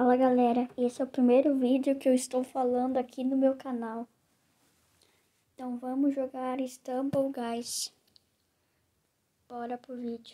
Fala galera, esse é o primeiro vídeo que eu estou falando aqui no meu canal. Então vamos jogar Stumble Guys. Bora pro vídeo.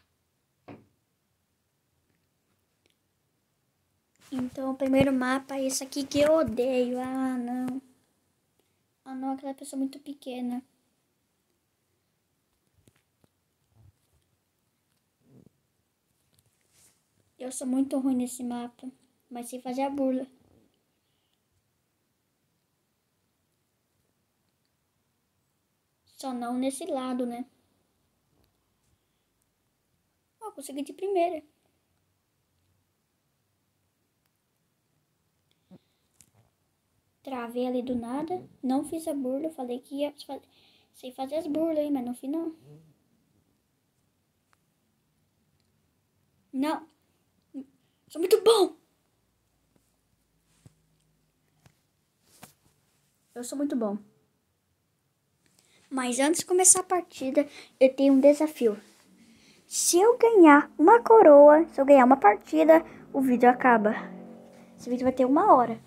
Então o primeiro mapa é esse aqui que eu odeio. Ah não, aquela pessoa muito pequena. Eu sou muito ruim nesse mapa, mas sei fazer a burla. Só não nesse lado, né? Ó, consegui de primeira. Travei ali do nada, não fiz a burla, falei que ia sei fazer as burlas aí, mas no final. Não, sou muito bom. Eu sou muito bom. Mas antes de começar a partida, eu tenho um desafio. Se eu ganhar uma coroa, se eu ganhar uma partida, o vídeo acaba. Esse vídeo vai ter 1 hora.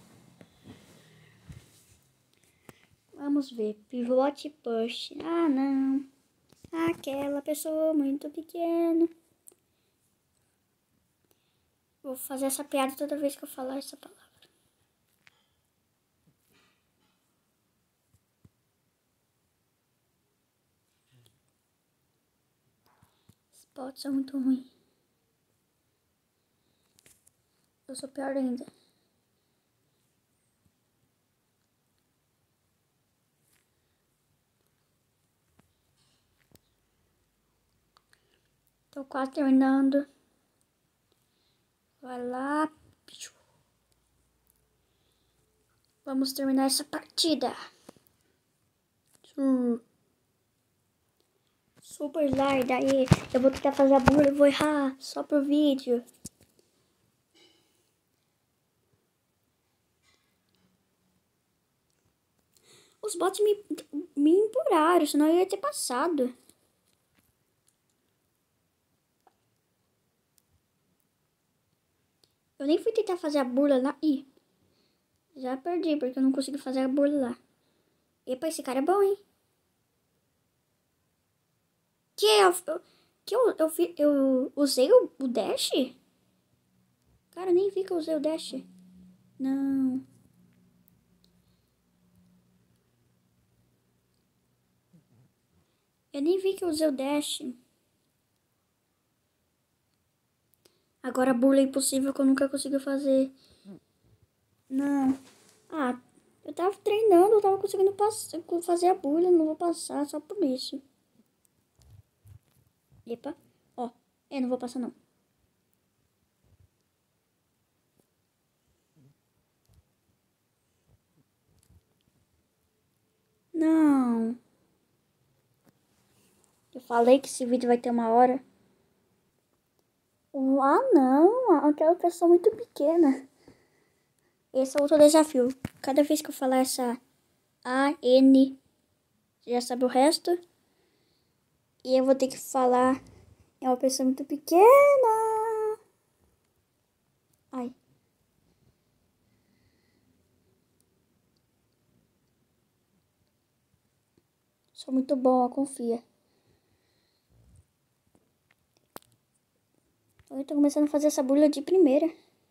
Vamos ver. Pivot push. Ah, não. Aquela pessoa muito pequena. Vou fazer essa piada toda vez que eu falar essa palavra. Spots são muito ruim. Eu sou pior ainda. Tô quase terminando. Vai lá. Vamos terminar essa partida. Super slide aí. Eu vou tentar fazer a burla e vou errar só pro vídeo. Os bots me empurraram, senão eu ia ter passado. Eu nem fui tentar fazer a burla lá. Ih, já perdi porque eu não consegui fazer a burla lá. Epa, esse cara é bom, hein? Eu usei o dash? Cara, nem vi que eu usei o dash. Não. Eu nem vi que eu usei o dash. Agora a burla é impossível que eu nunca consegui fazer. Não. Ah, eu tava treinando, eu tava conseguindo fazer a burla, não vou passar só por isso. Epa, ó, eu não vou passar não. Não. Eu falei que esse vídeo vai ter 1 hora. Ah, não, aquela pessoa muito pequena. Esse é outro desafio. Cada vez que eu falar essa A-N, você já sabe o resto. E eu vou ter que falar, é uma pessoa muito pequena. Ai. Sou muito boa, confia. Eu tô começando a fazer essa burla de primeira.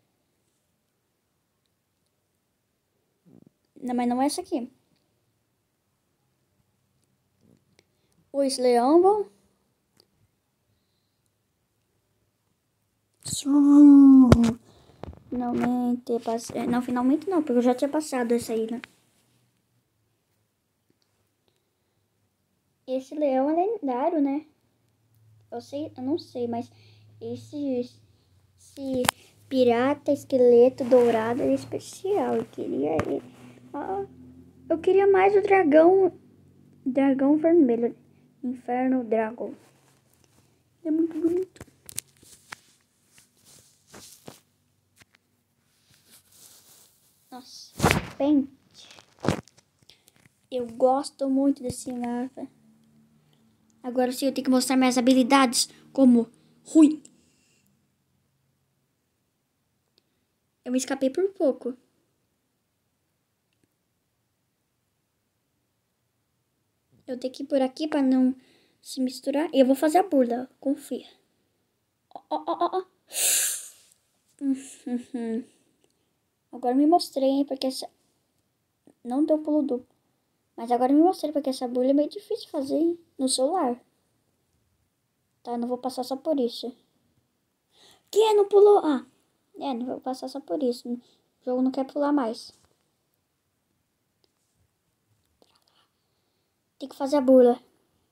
Não, mas não é essa aqui. O Sleumble. Finalmente passei. Não, finalmente não, porque eu já tinha passado essa aí, né? Esse leão é lendário, né? Eu não sei, mas esse pirata esqueleto dourado é especial. Eu queria ele. Eu queria mais o dragão vermelho. Inferno Dragon. É muito bonito. Nossa, pente. Eu gosto muito desse mapa. Agora sim eu tenho que mostrar minhas habilidades como ruim. Eu me escapei por pouco. Eu tenho que ir por aqui pra não se misturar. E eu vou fazer a burla, confia. Ó, ó, ó, ó. Agora me mostrei, hein, porque essa... Não deu pulo duplo. Mas agora me mostrei, porque essa burla é meio difícil de fazer, hein, no celular. Tá, não vou passar só por isso. Que? Não pulou? Ah, não vou passar só por isso. O jogo não quer pular mais. Tem que fazer a burla.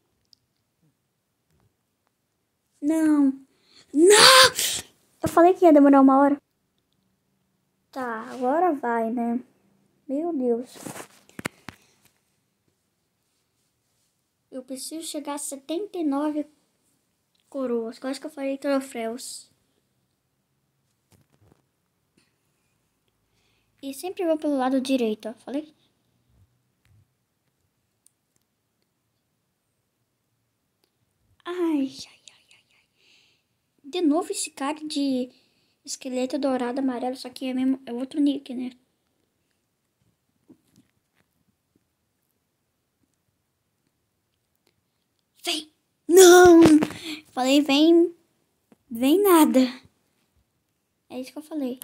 Não. Não! Eu falei que ia demorar 1 hora. Tá, agora vai, né? Meu Deus. Eu preciso chegar a 79 coroas. Quase que eu falei troféus. E sempre vou pelo lado direito, ó. Falei? Ai. De novo esse cara de esqueleto dourado amarelo. Só que é outro nick, né? Vem! Não! Falei, vem. Vem nada. É isso que eu falei.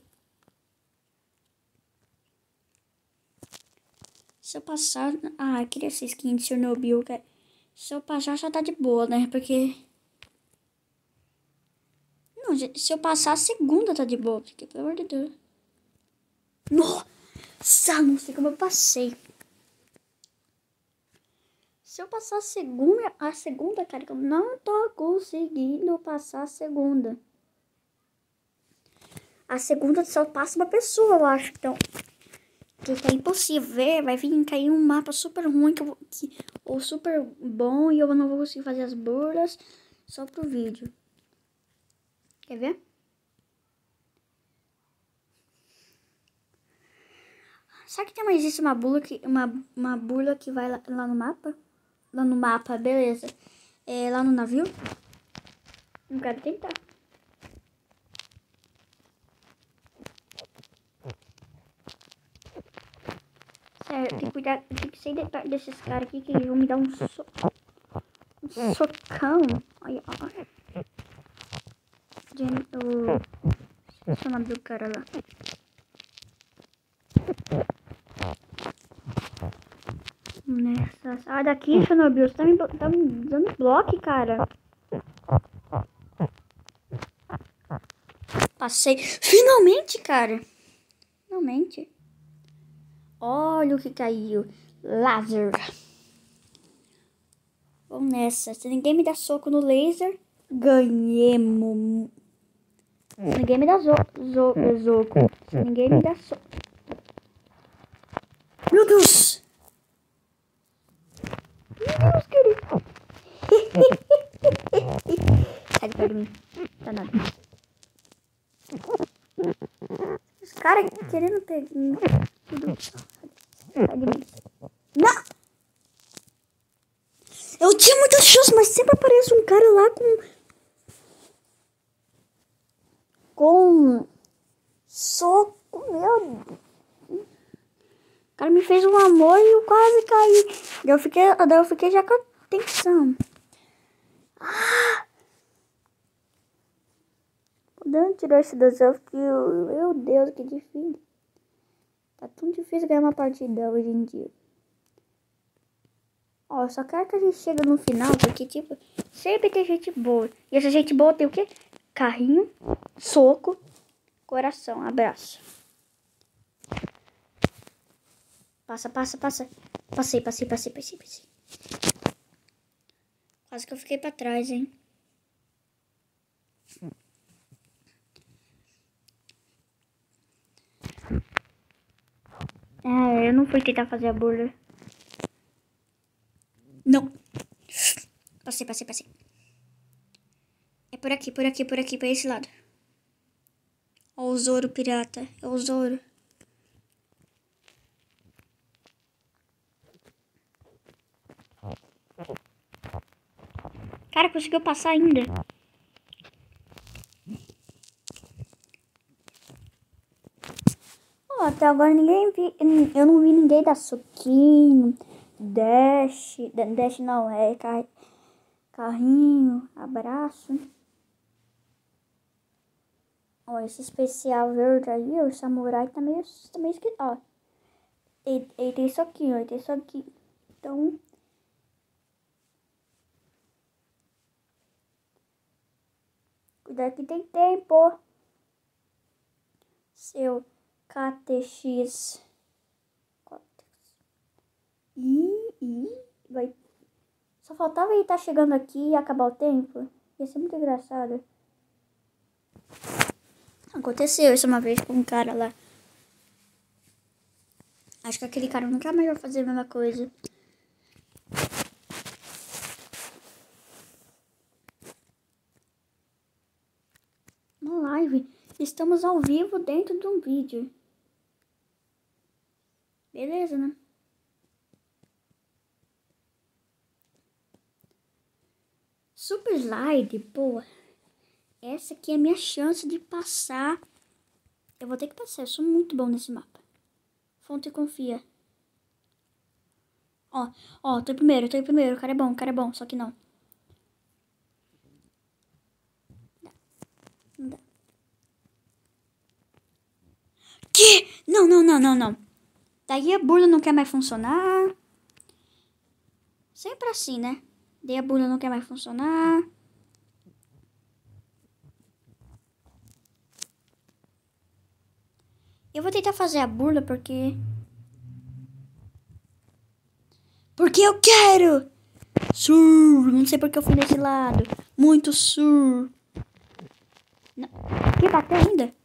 Se eu passar... Ah, eu queria essa skin de Chernobyl, cara. Se eu passar, já tá de boa, né? Porque... Não, se eu passar a segunda, tá de boa. Porque, pelo amor de Deus. Nossa, não sei como eu passei. Se eu passar a segunda, cara, eu não tô conseguindo passar a segunda. A segunda só passa uma pessoa, eu acho. Então, que é impossível ver. Vai vir cair um mapa super ruim ou super bom e eu não vou conseguir fazer as burlas só pro vídeo. Quer ver? Será que tem mais isso, uma burla que vai lá no mapa? Lá no mapa, beleza. É lá no navio? Não quero tentar. Sério, tem que cuidar, tem que sair desses caras aqui que eles vão me dar um socão. Olha, olha. Esqueci o nome do cara lá. Nessa. Sai daqui, Chernobyl. Você tá me dando bloco, cara. Passei. Finalmente, cara. Finalmente. Olha o que caiu. Laser. Vamos nessa. Se ninguém me dá soco no laser, ganhemos. Se ninguém me dá soco. Se ninguém me dá soco. Meu Deus. Meu Deus, querido. Sai de perto de mim. Tá nada. Os caras querendo pegar tudo. Sai de mim. Não! Eu tinha muitas chances, mas sempre aparece um cara lá com soco, meu. O cara me fez um amor e eu quase caí. Daí eu fiquei já com atenção. Podendo tirar esse desafio. Meu Deus, que difícil. Tá tão difícil ganhar uma partida hoje em dia. Ó, eu só quero que a gente chegue no final, porque, tipo, sempre tem gente boa. E essa gente boa tem o quê? Carrinho, soco, coração, abraço. Passa. Passei. Quase que eu fiquei pra trás, hein? Eu não fui tentar fazer a burla. Não. Passei. É por aqui, pra esse lado. Ó o Zoro pirata. É o Zoro. Cara, conseguiu passar ainda. Até agora eu não vi ninguém dar suquinho, dash não, carrinho, abraço. Ó, esse especial verde aí, o samurai tá meio esquisito, ó. Ele tem isso aqui, ó, ele tem isso aqui. Então... Cuidado que tem tempo. Seu KTX. Vai. Só faltava ele estar chegando aqui e acabar o tempo. Ia ser muito engraçado. Aconteceu isso uma vez com um cara lá. Acho que aquele cara nunca mais vai fazer a mesma coisa. Uma live. Estamos ao vivo dentro de um vídeo. Beleza, né? Super slide, pô. Essa aqui é a minha chance de passar. Eu vou ter que passar, eu sou muito bom nesse mapa. Fonte confia. Ó, tô em primeiro. O cara é bom, só que não. Não dá. Que? Não. Daí a burla não quer mais funcionar. Sempre assim, né? Daí a burla não quer mais funcionar. Eu vou tentar fazer a burla porque eu quero! Sur! Não sei porque eu fui desse lado. Muito sur. Não. Que bater ainda?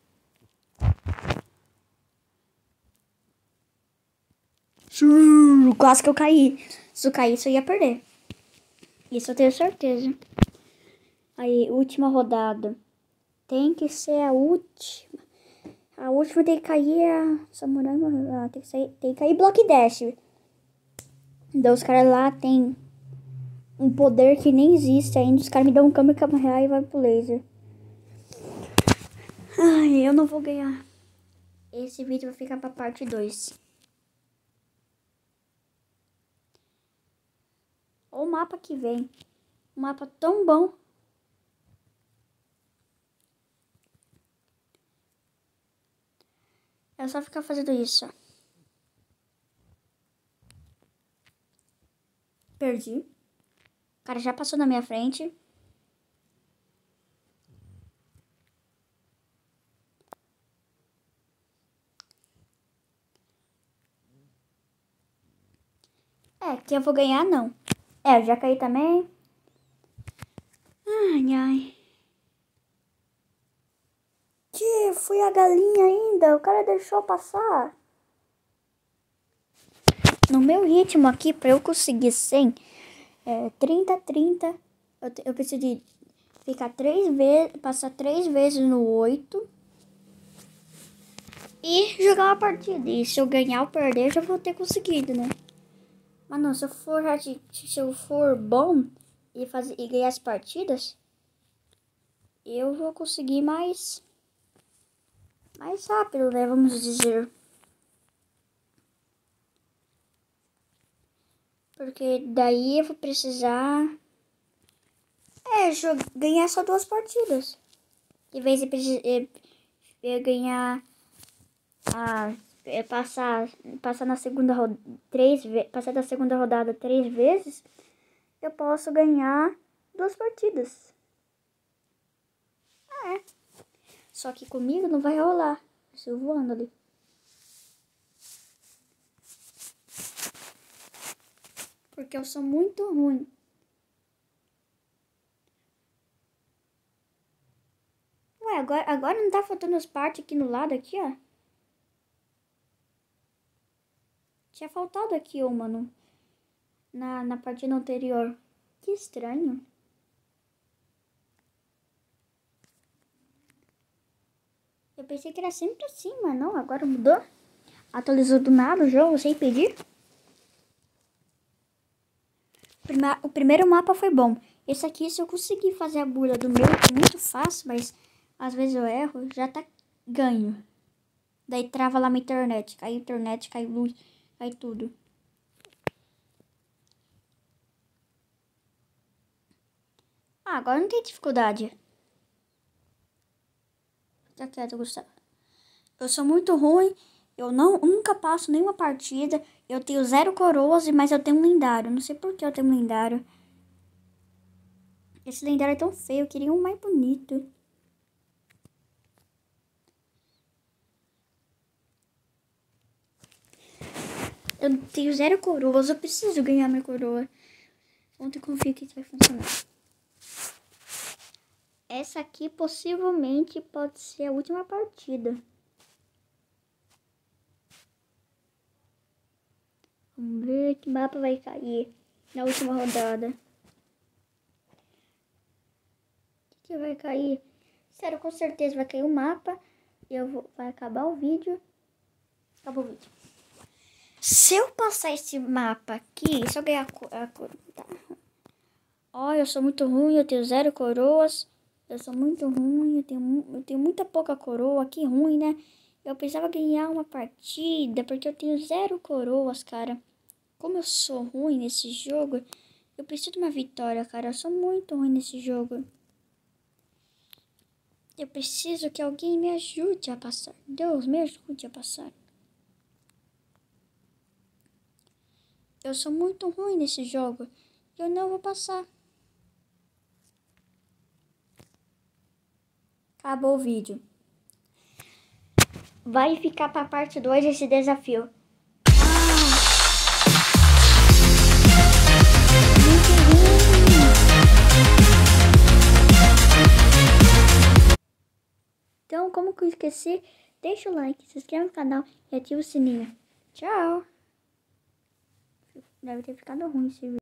Sur! Quase que eu caí. Se eu caísse, eu ia perder. Isso eu tenho certeza. Aí, última rodada. Tem que ser a última. A última tem que cair a Samurai. Tem que cair Block Dash. Então os caras lá tem um poder que nem existe ainda. Os caras me dão um Kamehameha e vai pro laser. Ai, eu não vou ganhar. Esse vídeo vai ficar pra parte 2. Olha o mapa que vem. Um mapa tão bom. É só ficar fazendo isso. Perdi. O cara já passou na minha frente. É, que eu vou ganhar, não. É, eu já caí também. Ai. Que fui a galinha ainda. O cara deixou passar. No meu ritmo aqui, pra eu conseguir 100, 30, eu preciso de ficar 3 vezes, passar 3 vezes no 8 e jogar uma partida. E se eu ganhar ou perder, eu já vou ter conseguido, né? Mas não, se eu for bom e ganhar as partidas, eu vou conseguir mais rápido, né? Vamos dizer. Porque daí eu vou precisar ganhar só 2 partidas. Em vez de eu ganhar passar na segunda rodada 3 vezes, passar da segunda rodada 3 vezes, eu posso ganhar 2 partidas. Só que comigo não vai rolar. Estou voando ali. Porque eu sou muito ruim. Ué, agora não tá faltando as partes aqui no lado, aqui, ó. Tinha faltado aqui uma na partida anterior. Que estranho. Eu pensei que era sempre assim, mas não, agora mudou. Atualizou do nada o jogo, sem pedir. O primeiro mapa foi bom. Esse aqui, se eu conseguir fazer a burla do meu, é muito fácil, mas às vezes eu erro, já tá ganho. Daí trava lá minha internet, cai luz, cai tudo. Ah, agora não tem dificuldade. Tá quieto, Gustavo. Eu sou muito ruim. Eu nunca passo nenhuma partida. Eu tenho 0 coroas, mas eu tenho um lendário. Não sei por que eu tenho um lendário. Esse lendário é tão feio. Eu queria um mais bonito. Eu tenho 0 coroas. Eu preciso ganhar minha coroa. Ontem confio que vai funcionar. Essa aqui possivelmente pode ser a última partida. Vamos ver que mapa vai cair na última rodada. O que vai cair? Sério, com certeza vai cair o mapa. Vai acabar o vídeo. Acabou o vídeo. Se eu passar esse mapa aqui, se eu ganhar a coroa. Tá. Ó, eu sou muito ruim, eu tenho 0 coroas. Eu sou muito ruim, eu tenho muita pouca coroa. Que ruim, né? Eu precisava ganhar uma partida, porque eu tenho 0 coroas, cara. Como eu sou ruim nesse jogo, eu preciso de uma vitória, cara. Eu sou muito ruim nesse jogo. Eu preciso que alguém me ajude a passar. Deus, me ajude a passar. Eu sou muito ruim nesse jogo. Eu não vou passar. Acabou o vídeo. Vai ficar pra parte 2 esse desafio. Então, como que eu esqueci, deixa o like, se inscreve no canal e ativa o sininho. Tchau! Deve ter ficado ruim esse vídeo.